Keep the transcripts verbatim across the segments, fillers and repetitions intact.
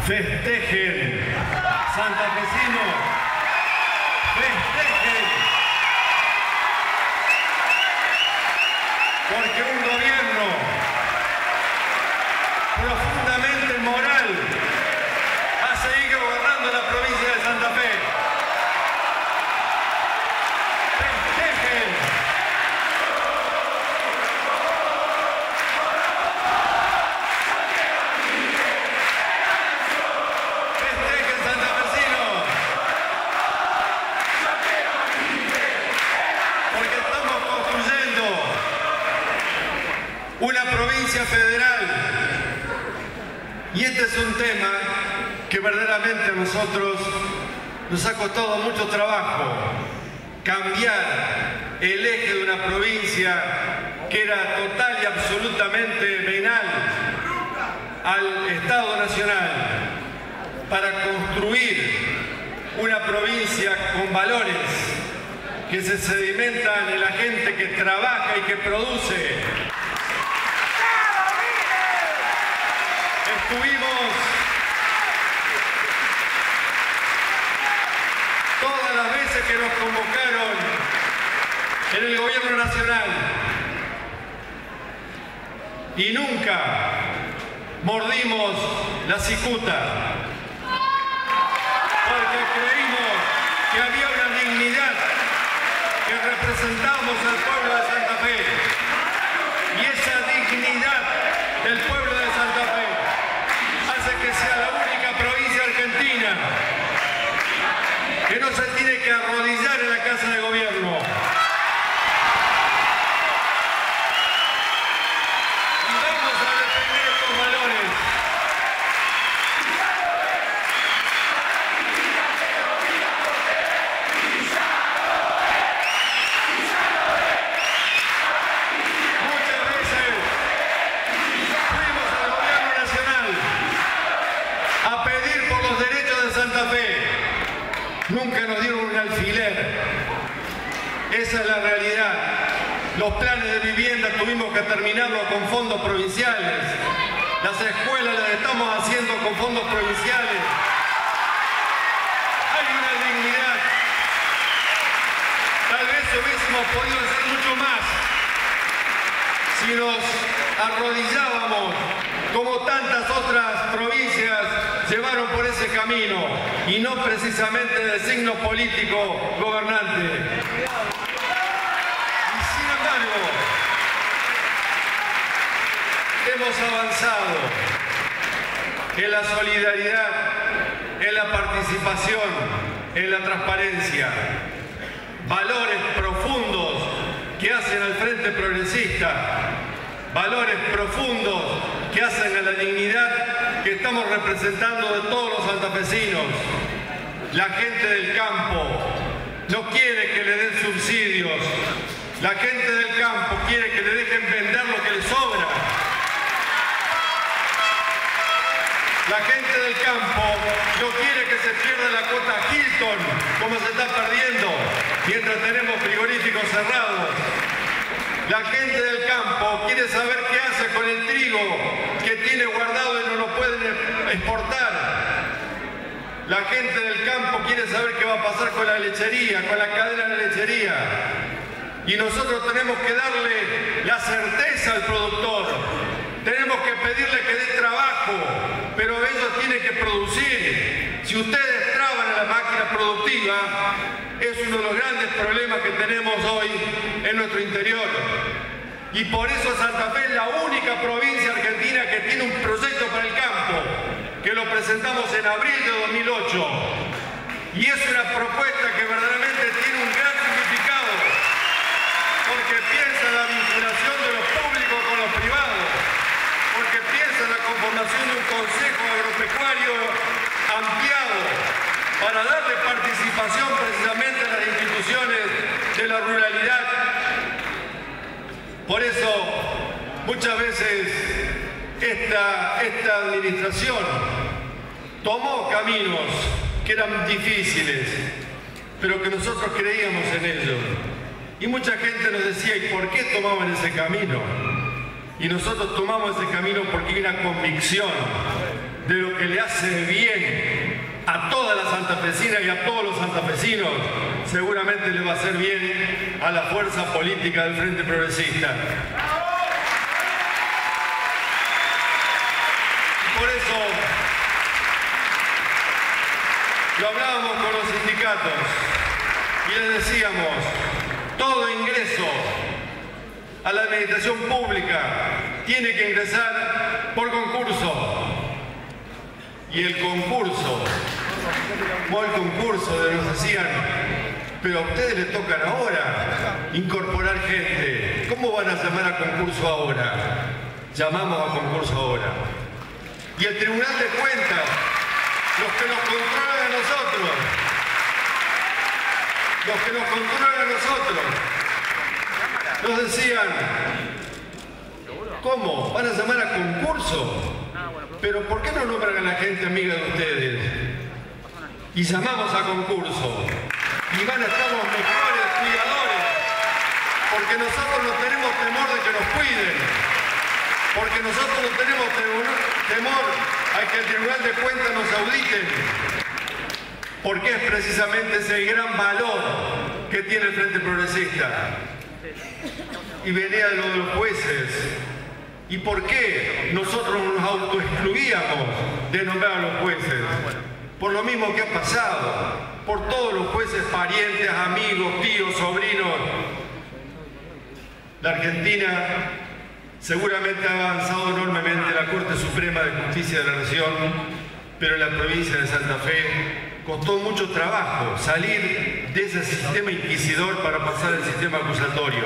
Festejen, santafesinos, festejen, porque un gobierno profundamente inmoral ha seguido gobernando la provincia de Santa Fe. Festejen. Festejen, santafesinos. Porque estamos construyendo una provincia federal. Y este es un tema que verdaderamente a nosotros nos ha costado mucho trabajo. Cambiar el eje de una provincia que era total y absolutamente venal al Estado Nacional para construir una provincia con valores que se sedimentan en la gente que trabaja y que produce. Estuvimos todas las veces que nos convocaron en el gobierno nacional y nunca mordimos la cicuta porque creímos que había una dignidad que representamos al pueblo de Santa Fe y esa dignidad del pueblo de Santa Fe que sea la única provincia argentina que no se tiene que arrodillar en la Casa de Gobierno. Y vamos a defender estos valores. Muchas veces fuimos al Gobierno Nacional a pedir por los derechos de Santa Fe. Nunca nos dieron un alfiler. Esa es la realidad. Los planes de vivienda tuvimos que terminarlos con fondos provinciales. Las escuelas las estamos haciendo con fondos provinciales. Hay una dignidad. Tal vez hubiésemos podido hacer mucho más si nos arrodillábamos como tantas otras provincias llevaron por ese camino y no precisamente de signo político gobernante. Y sin embargo, hemos avanzado en la solidaridad, en la participación, en la transparencia. Valores profundos que hacen al Frente Progresista, valores profundos que hacen a la dignidad que estamos representando de todos los santafesinos. La gente del campo no quiere que le den subsidios. La gente del campo quiere que le dejen vender lo que le sobra. La gente del campo no quiere que se pierda la cuota Hilton, como se está perdiendo, mientras tenemos frigoríficos cerrados. La gente del campo quiere saber qué hace con el trigo que tiene guardado y no lo pueden exportar. La gente del campo quiere saber qué va a pasar con la lechería, con la cadena de lechería. Y nosotros tenemos que darle la certeza al productor. Tenemos que pedirle que dé trabajo, pero ellos tienen que producir. Si ustedes traban a la máquina productiva, es uno de los grandes problemas que tenemos hoy en nuestro interior. Y por eso Santa Fe es la única provincia argentina que tiene un proyecto para el campo, que lo presentamos en abril de dos mil ocho. Y es una propuesta que verdaderamente tiene un gran significado, porque piensa en la vinculación de lo público con lo privado, porque piensa en la conformación de un consejo agropecuario ampliado para darle participación precisamente a las instituciones de la ruralidad. Por eso, muchas veces esta, esta administración tomó caminos que eran difíciles, pero que nosotros creíamos en ellos. Y mucha gente nos decía, ¿y por qué tomaban ese camino? Y nosotros tomamos ese camino porque hay una convicción de lo que le hace bien a todas las santafesinas y a todos los santafesinos, seguramente le va a hacer bien a la fuerza política del Frente Progresista. Y por eso lo hablábamos con los sindicatos y les decíamos, todo ingreso a la administración pública tiene que ingresar por concurso. Y el concurso, o el concurso de nos decían, pero a ustedes les tocan ahora incorporar gente. ¿Cómo van a llamar a concurso ahora? Llamamos a concurso ahora. Y el Tribunal de Cuentas, los que nos controlan a nosotros, los que nos controlan a nosotros, nos decían, ¿cómo? ¿Van a llamar a concurso? Pero ¿por qué no nombran a la gente amiga de ustedes? Y llamamos a concurso. Y van a estar los mejores cuidadores. Porque nosotros no tenemos temor de que nos cuiden. Porque nosotros no tenemos temor a que el Tribunal de Cuentas nos auditen. Porque es precisamente ese gran valor que tiene el Frente Progresista. Y venía de lo de los jueces. ¿Y por qué nosotros nos autoexcluíamos de nombrar a los jueces? Por lo mismo que ha pasado, por todos los jueces, parientes, amigos, tíos, sobrinos. La Argentina seguramente ha avanzado enormemente la Corte Suprema de Justicia de la Nación, pero en la provincia de Santa Fe costó mucho trabajo salir de ese sistema inquisidor para pasar al sistema acusatorio.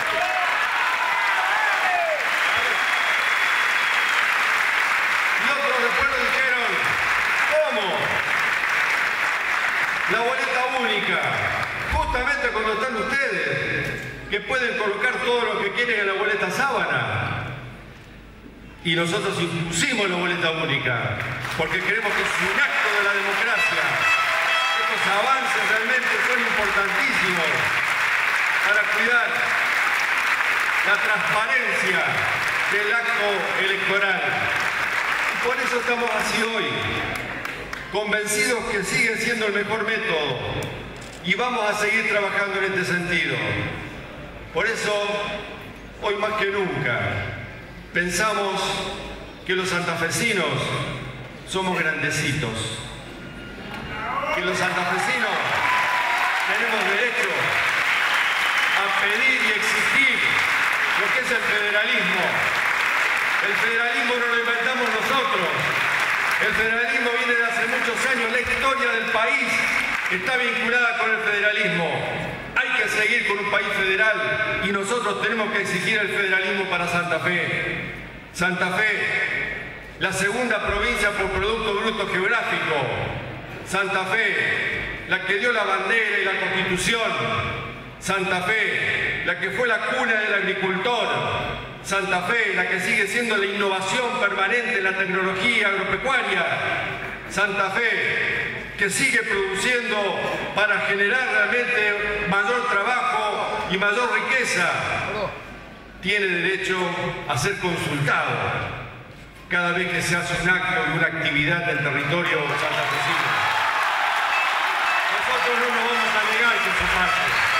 La boleta única, justamente cuando están ustedes, que pueden colocar todo lo que quieren en la boleta sábana. Y nosotros impusimos la boleta única, porque creemos que es un acto de la democracia. Estos avances realmente son importantísimos para cuidar la transparencia del acto electoral. Y por eso estamos así hoy, convencidos que sigue siendo el mejor método y vamos a seguir trabajando en este sentido. Por eso, hoy más que nunca, pensamos que los santafesinos somos grandecitos, que los santafesinos tenemos derecho a pedir y exigir lo que es el federalismo. El federalismo no lo inventamos nosotros. El federalismo viene de hace muchos años, la historia del país está vinculada con el federalismo. Hay que seguir con un país federal y nosotros tenemos que exigir el federalismo para Santa Fe. Santa Fe, la segunda provincia por Producto Bruto Geográfico. Santa Fe, la que dio la bandera y la Constitución. Santa Fe, la que fue la cuna del agricultor. Santa Fe, la que sigue siendo la innovación permanente en la tecnología agropecuaria. Santa Fe, que sigue produciendo para generar realmente mayor trabajo y mayor riqueza, tiene derecho a ser consultado cada vez que se hace un acto y una actividad del territorio santafesino. Nosotros no nos vamos a negar que eso pase.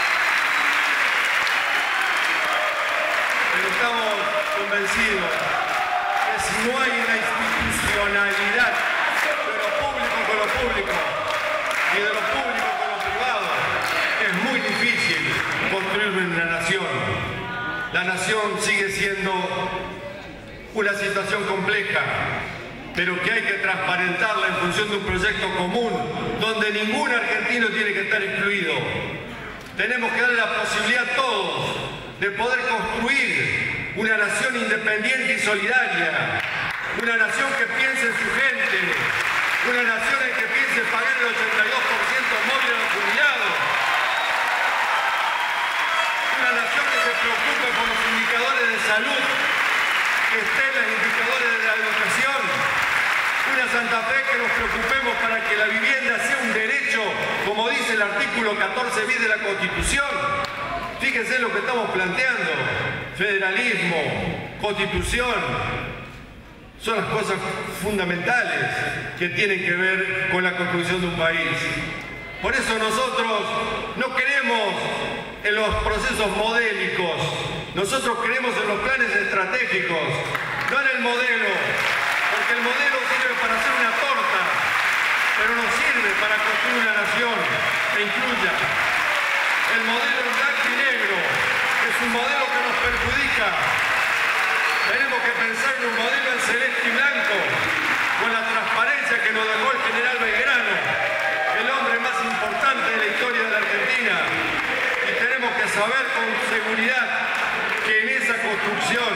Pero estamos convencidos que si no hay una institucionalidad de lo público con lo público y de lo público con lo privado, es muy difícil construir una nación. La nación sigue siendo una situación compleja, pero que hay que transparentarla en función de un proyecto común, donde ningún argentino tiene que estar excluido. Tenemos que darle la posibilidad a todos de poder construir una nación independiente y solidaria, una nación que piense en su gente, una nación en que piense pagar el ochenta y dos por ciento móvil a los jubilados, una nación que se preocupe por los indicadores de salud, que estén los indicadores de la educación, una Santa Fe que nos preocupemos para que la vivienda sea un derecho, como dice el artículo catorce bis de la Constitución. Fíjense lo que estamos planteando: federalismo, constitución, son las cosas fundamentales que tienen que ver con la construcción de un país. Por eso nosotros no creemos en los procesos modélicos, nosotros creemos en los planes estratégicos, no en el modelo, porque el modelo sirve para hacer una torta, pero no sirve para construir una nación que incluya. El modelo en blanco y negro es un modelo que nos perjudica. Tenemos que pensar en un modelo en celeste y blanco, con la transparencia que nos dejó el general Belgrano, el hombre más importante de la historia de la Argentina. Y tenemos que saber con seguridad que en esa construcción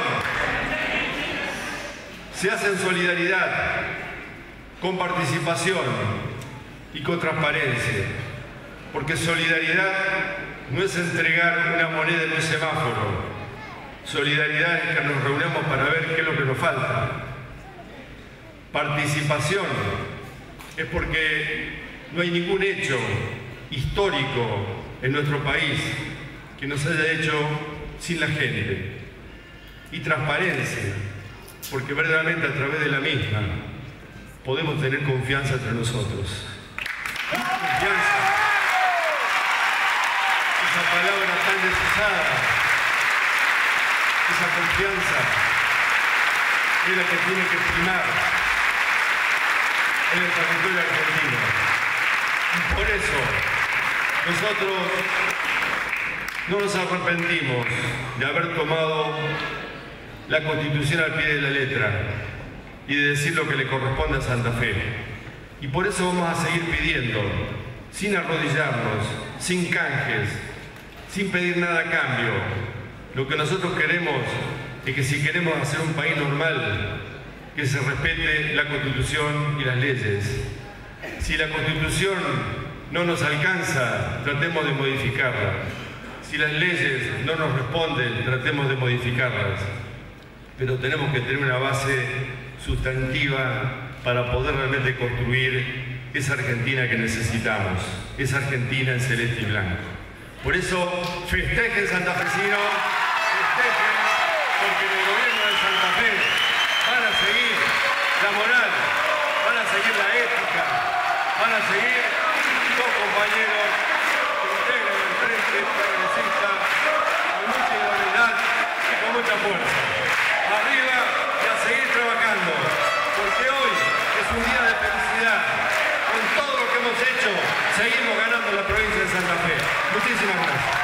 se hace en solidaridad, con participación y con transparencia. Porque solidaridad no es entregar una moneda en un semáforo. Solidaridad es que nos reunamos para ver qué es lo que nos falta. Participación es porque no hay ningún hecho histórico en nuestro país que nos haya hecho sin la gente. Y transparencia, porque verdaderamente a través de la misma podemos tener confianza entre nosotros. Confianza, esa palabra tan desusada, esa confianza es la que tiene que primar en el territorio argentino. Y por eso nosotros no nos arrepentimos de haber tomado la Constitución al pie de la letra y de decir lo que le corresponde a Santa Fe. Y por eso vamos a seguir pidiendo, sin arrodillarnos, sin canjes, sin pedir nada a cambio. Lo que nosotros queremos es que si queremos hacer un país normal, que se respete la Constitución y las leyes. Si la Constitución no nos alcanza, tratemos de modificarla. Si las leyes no nos responden, tratemos de modificarlas. Pero tenemos que tener una base sustantiva para poder realmente construir esa Argentina que necesitamos, esa Argentina en celeste y blanco. Por eso, festejen santafesinos, festejen, porque en el gobierno de Santa Fe van a seguir la moral, van a seguir la ética, van a seguir dos compañeros que integran el Frente Progresista con mucha idoneidad y con mucha fuerza. Arriba y a seguir trabajando, porque hoy es un día de felicidad. Con todo lo que hemos hecho, seguimos ganando la provincia de Santa Fe. Muchísimas gracias.